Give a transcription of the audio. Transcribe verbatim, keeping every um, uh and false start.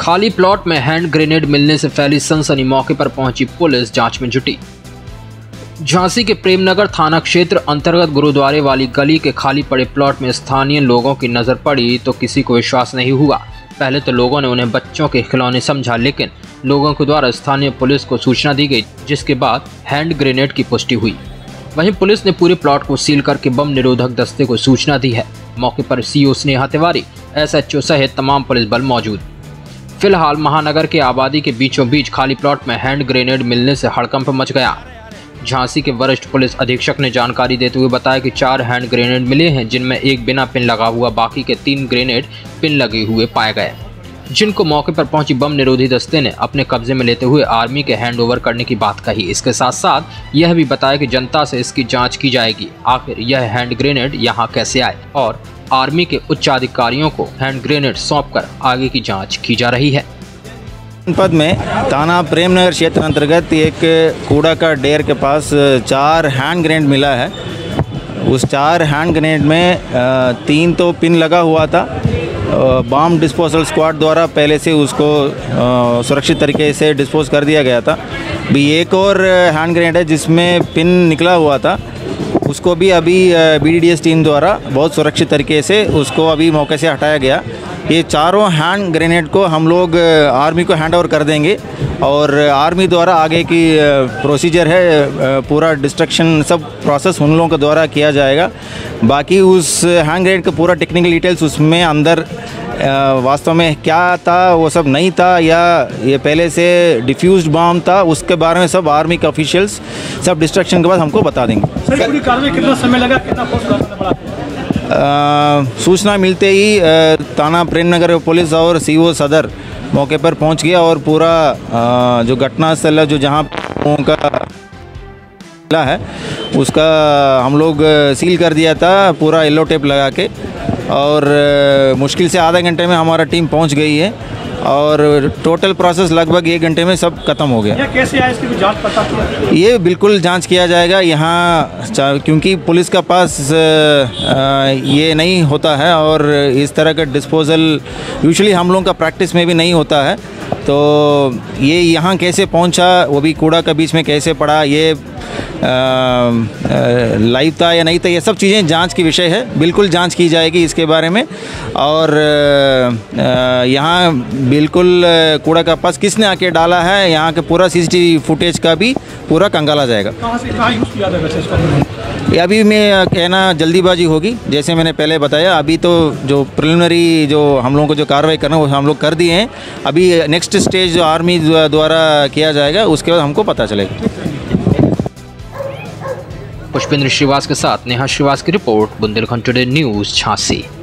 खाली प्लॉट में hand grenade मिलने से फैली सनसनी, मौके पर पहुंची पुलिस जांच में जुटी। झांसी के प्रेमनगर थाना क्षेत्र अंतर्गत गुरुद्वारे वाली गली के खाली पड़े प्लॉट में स्थानीय लोगों की नजर पड़ी तो किसी को विश्वास नहीं हुआ। पहले तो लोगों ने उन्हें बच्चों के खिलौने समझा, लेकिन लोगों के द्वारा स्थानीय पुलिस को सूचना दी गई, जिसके बाद हैंड ग्रेनेड की पुष्टि हुई। वहीं पुलिस ने पूरे प्लॉट को सील करके बम निरोधक दस्ते को सूचना दी है। मौके पर सीओ स्नेहा तिवारी, एसएचओ सहित तमाम पुलिस बल मौजूद। फिलहाल महानगर के आबादी के बीचों बीच खाली प्लॉट में हैंड ग्रेनेड मिलने से हड़कंप मच गया। झांसी के वरिष्ठ पुलिस अधीक्षक ने जानकारी देते हुए बताया कि चार हैंड ग्रेनेड मिले हैं, जिनमें एक बिना पिन लगा हुआ, बाकी के तीन ग्रेनेड पिन लगे हुए पाए गए, जिनको मौके पर पहुंची बम निरोधी दस्ते ने अपने कब्जे में लेते हुए आर्मी के हैंडओवर करने की बात कही। इसके साथ साथ यह भी बताया कि जनता से इसकी जांच की जाएगी, आखिर यह हैंड ग्रेनेड यहां कैसे आए, और आर्मी के उच्च अधिकारियों को हैंड ग्रेनेड सौंपकर आगे की जांच की जा रही है। जनपद में थाना प्रेमनगर क्षेत्र अंतर्गत एक कूड़ा का ढेर के पास चार हैंड ग्रेनेड मिला है। उस चार हैंड ग्रेनेड में तीन तो पिन लगा हुआ था। बॉम्ब डिस्पोजल स्क्वाड द्वारा पहले से उसको सुरक्षित तरीके से डिस्पोज कर दिया गया था। भी एक और हैंड ग्रेनेड है जिसमें पिन निकला हुआ था, उसको भी अभी बीडीडीएस टीम द्वारा बहुत सुरक्षित तरीके से उसको अभी मौके से हटाया गया। ये चारों हैंड ग्रेनेड को हम लोग आर्मी को हैंड ओवर कर देंगे और आर्मी द्वारा आगे की प्रोसीजर है, पूरा डिस्ट्रक्शन सब प्रोसेस उन लोगों के द्वारा किया जाएगा। बाकी उस हैंड ग्रेनेड का पूरा टेक्निकल डिटेल्स उसमें अंदर वास्तव में क्या था, वो सब नहीं था या ये पहले से डिफ्यूज्ड बॉम्ब था, उसके बारे में सब आर्मी के ऑफिशियल्स सब डिस्ट्रक्शन के बाद हमको बता देंगे। सर, पूरी कार्रवाई कितना समय लगा, कितना फोर्स करना पड़ा? सूचना मिलते ही थाना प्रेमनगर पुलिस और सीओ सदर मौके पर पहुंच गया और पूरा आ, जो घटनास्थल है, जो जहां का है उसका हम लोग सील कर दिया था पूरा येलो टेप लगा के, और मुश्किल से आधा घंटे में हमारा टीम पहुंच गई है और टोटल प्रोसेस लगभग एक घंटे में सब खत्म हो गया। ये कैसे आया, इसकी जांच पड़ताल? ये बिल्कुल जांच किया जाएगा यहाँ, क्योंकि पुलिस का पास ये नहीं होता है और इस तरह का डिस्पोजल यूजुअली हम लोगों का प्रैक्टिस में भी नहीं होता है। तो ये यहाँ कैसे पहुँचा, वो भी कूड़ा के बीच में कैसे पड़ा, ये लाइव था या नहीं था, ये सब चीज़ें जांच की विषय है। बिल्कुल जांच की जाएगी इसके बारे में। और यहाँ बिल्कुल कूड़ा का पास किसने आके डाला है, यहाँ के पूरा सीसीटीवी फुटेज का भी पूरा कंगाला जाएगा। कहाँ से कहाँ यूज़ किया जाएगा इसको? अभी मैं कहना जल्दीबाजी होगी, जैसे मैंने पहले बताया। अभी तो जो प्रिलिमिनरी जो हम लोगों को जो कार्रवाई करना वो हम लोग कर दिए हैं। अभी नेक्स्ट स्टेज जो आर्मी द्वारा किया जाएगा उसके बाद हमको पता चलेगा। पुष्पेंद्र श्रीवास के साथ नेहा श्रीवास की रिपोर्ट, बुंदेलखंड टुडे न्यूज़, झांसी।